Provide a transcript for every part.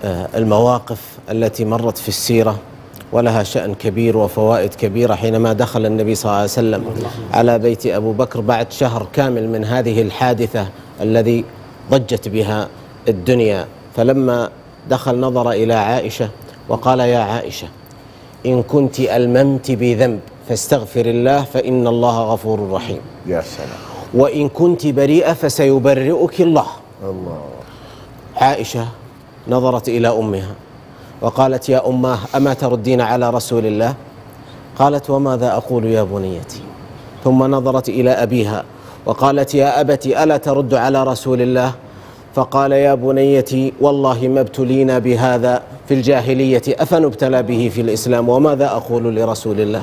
المواقف التي مرت في السيرة ولها شأن كبير وفوائد كبيرة. حينما دخل النبي صلى الله عليه وسلم على بيت أبو بكر بعد شهر كامل من هذه الحادثة الذي ضجت بها الدنيا، فلما دخل نظر إلى عائشة وقال: يا عائشة، إن كنت ألممت بذنب فاستغفر الله فإن الله غفور رحيم. يا سلام. وإن كنت بريئة فسيبرئك الله. الله. عائشة نظرت إلى أمها وقالت: يا أماه، أما تردين على رسول الله؟ قالت: وماذا أقول يا بنيتي؟ ثم نظرت إلى أبيها وقالت: يا أبت، ألا ترد على رسول الله؟ فقال: يا بنيتي، والله ما ابتلينا بهذا في الجاهلية أفنبتلى به في الإسلام، وماذا أقول لرسول الله؟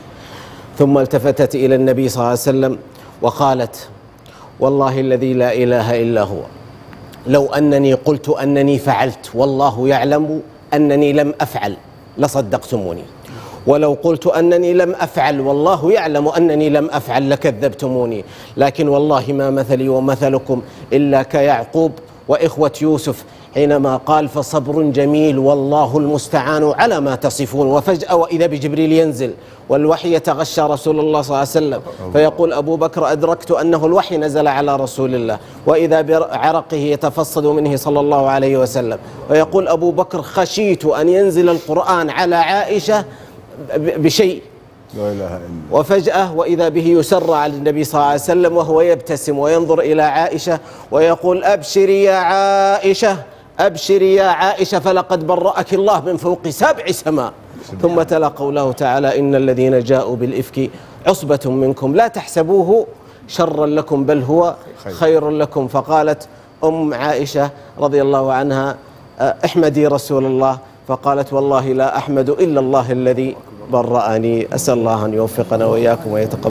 ثم التفتت إلى النبي صلى الله عليه وسلم وقالت: والله الذي لا إله إلا هو، لو أنني قلت أنني فعلت والله يعلم أنني لم أفعل لصدقتموني، ولو قلت أنني لم أفعل والله يعلم أنني لم أفعل لكذبتموني، لكن والله ما مثلي ومثلكم إلا كيعقوب وإخوة يوسف، حينما قال: فصبر جميل والله المستعان على ما تصفون. وفجأة وإذا بجبريل ينزل والوحي يتغشى رسول الله صلى الله عليه وسلم، فيقول أبو بكر: أدركت أنه الوحي نزل على رسول الله، وإذا بعرقه يتفصد منه صلى الله عليه وسلم، ويقول أبو بكر: خشيت أن ينزل القرآن على عائشة بشيء. لا إله إلا الله. وفجأة وإذا به يسرع على النبي صلى الله عليه وسلم وهو يبتسم وينظر إلى عائشة ويقول: أبشري يا عائشة، أبشري يا عائشة، فلقد برأك الله من فوق 7 سماء. ثم تلا قوله تعالى: إن الذين جاءوا بالإفك عصبة منكم لا تحسبوه شرا لكم بل هو خير لكم. فقالت عائشة رضي الله عنها: احمدي رسول الله. فقالت: والله لا أحمد إلا الله الذي برأني. أسأل الله أن يوفقنا وإياكم ويتقبل